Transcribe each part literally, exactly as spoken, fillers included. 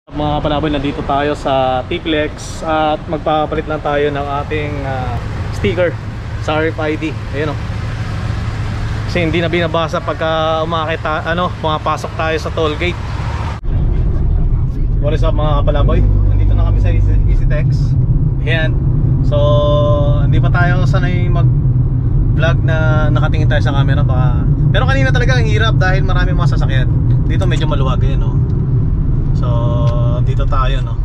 Mga palaboy, nandito tayo sa T-Plex at magpapalit lang tayo ng ating uh, sticker sa R F I D. Ayan o. Kasi hindi na binabasa pagka umakit, ano, pumapasok tayo sa toll gate. What is up mga palaboy? Nandito na kami sa EasyTex. Ayan. So, hindi pa tayo sanay mag vlog na nakatingin tayo sa camera pa. Pero kanina talaga ang hirap dahil marami mga sasakyan. Dito medyo maluwag yan, no? So, dito tayo, no?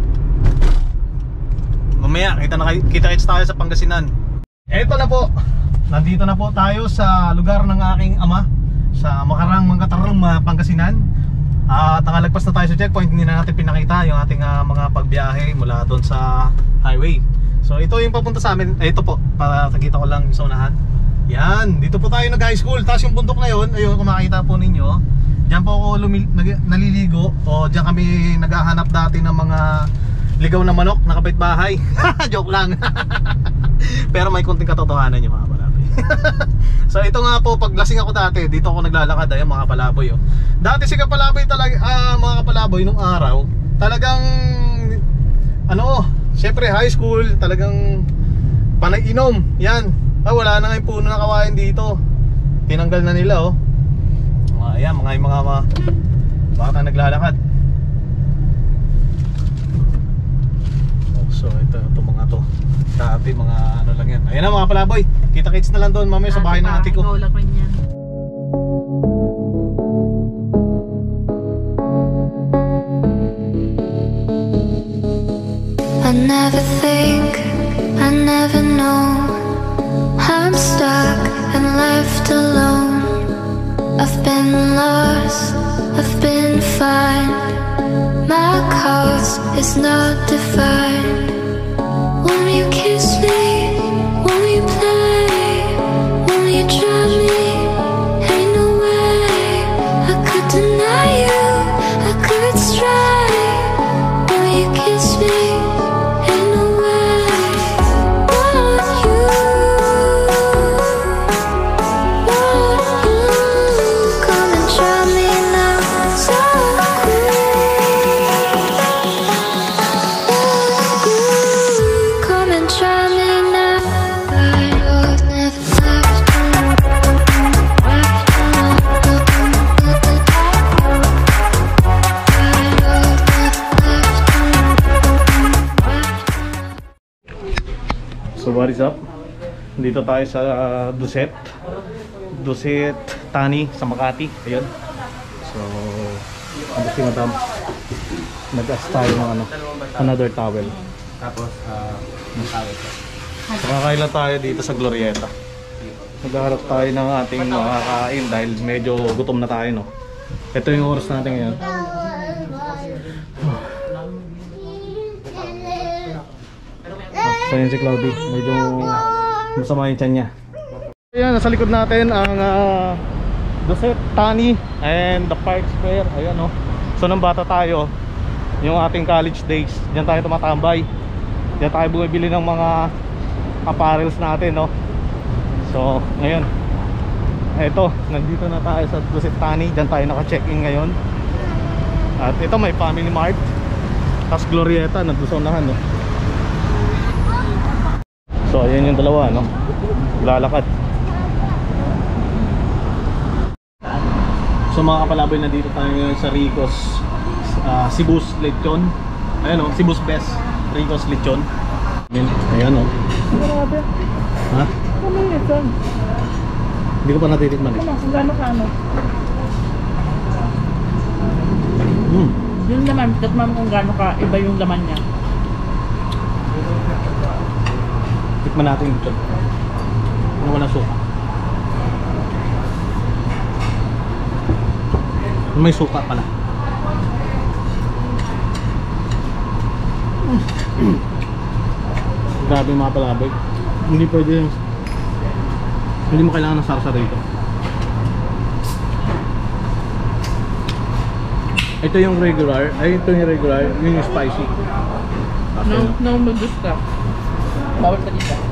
Mamaya, kita na kita-kits tayo sa Pangasinan. Eto na po. Nandito na po tayo sa lugar ng aking ama, sa Makarang, Mangkatarong, Pangasinan. At uh, nakalagpas na tayo sa checkpoint. Hindi na natin pinakita yung ating uh, mga pagbiyahe mula doon sa highway. So, ito yung papunta sa amin. Eh, ito po, para nakita ko lang sa unahan. Yan, dito po tayo nag-high school. Tapos yung bundok na yun, ayun, kung makikita po ninyo, diyan po ako naliligo. O diyan kami naghahanap dati ng mga ligaw na manok na kapitbahay. Joke lang. Pero may konting katotohanan yung mga palaboy. So ito nga po, pag lasing ako dati, dito ako naglalakad. Ayan mga palaboy, oh. Dati si kapalaboy talaga, ah, mga kapalaboy nung araw, talagang ano, syempre high school, talagang panay inom. Yan, ah, wala na nga yung puno na kawain dito. Tinanggal na nila, oh. Ayan, mga yung mga mga baka naglalakad. Oh, so ito, ito mga to dati mga ano lang yan. Ayan na mga palaboy, kita-kits na lang doon mamaya sa bahay ng ate ko. I never think, I never know, I'm stuck and left alone. I've been lost, I've been fine. My cause is not defined. Won't you kiss me? Won't you play? Won't you drive me? Ain't no way I could deny you, I could stray. Won't you kiss me? Ain't no way. Want you, want you. Come and try me now, so come and try me now. I was never left alone. So what is up? Dito tayo sa uh, Duset Duset Tani sa Makati. Ayun. So ano si madam, nag-ask tayo ng ano, another towel. Tapos uh, ng towel. So kakailan tayo dito sa Glorieta. Naghahanap tayo ng ating makakain dahil medyo gutom na tayo, no? Ito yung oras natin ngayon. So yun si Cloudy, medyo masama yung tiyan niya. Ayan, nasa likod natin ang uh, Duset Tani and the Park Square. Ayan, no? So nung bata tayo, yung ating college days, diyan tayo tumatambay. Diyan tayo bumibili ng mga apparels natin, no? So ngayon, eto, nandito na tayo sa Duset Tani. Diyan tayo naka-check-in ngayon. At ito may Family Mart, tapos Glorieta, nandun sa unahan, no? So ayan yung dalawa, no? Lalakad. So mga kapalaboy, na dito tayo ngayon sa Rico's uh, Cebu's Lechon. Ayan, no? Cebu's Best Rico's Lechon. Ayan, no? Grabe. Ha? Ano yung lechon? Hindi ko pa natitikman, eh. Kung gano'n ka ano? Hmm. Yung laman, tikman mo kung gano'n ka, iba yung laman niya. Tikman natin yung lechon. Ano walang suka? May suka pala. Mm. Grabe yung mga palaboy. Hindi pwede yung, hindi mo kailangan ng sarsa rito. Ito yung regular. Ay, ito yung regular. Yun yung spicy. No, no, mag-gusto ka. Bawal ka dito.